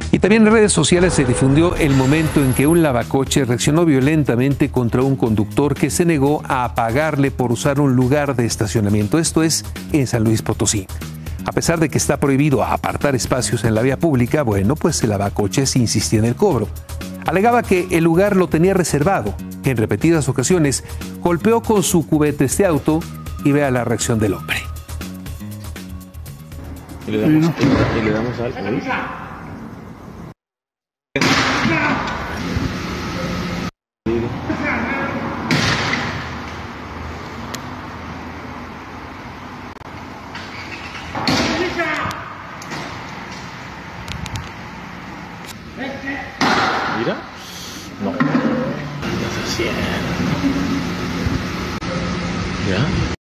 Y también en redes sociales se difundió el momento en que un lavacoche reaccionó violentamente contra un conductor que se negó a pagarle por usar un lugar de estacionamiento. Esto es en San Luis Potosí. A pesar de que está prohibido apartar espacios en la vía pública, bueno, pues el lavacoches insistía en el cobro. Alegaba que el lugar lo tenía reservado. En repetidas ocasiones golpeó con su cubeta este auto y vea la reacción del hombre. Y le damos algo, ¿eh? Mira. No. ¿Qué estás haciendo? ¿Ya?